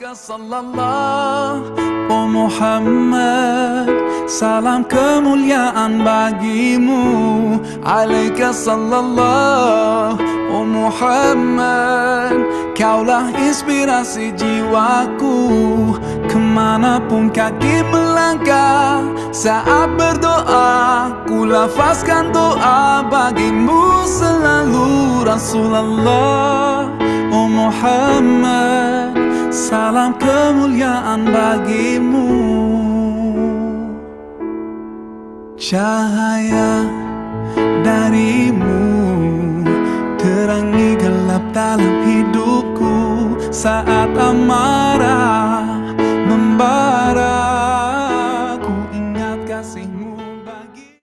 Alaika sallallahu oh Muhammad, salam kemuliaan bagimu. Alaika sallallahu oh Muhammad, kaulah inspirasi jiwaku. Kemanapun kaki melangkah saat berdoa, ku lafazkan doa bagimu selalu. Rasulullah oh Muhammad, salam kemuliaan bagimu. Cahaya darimu terangi gelap dalam hidupku. Saat amarah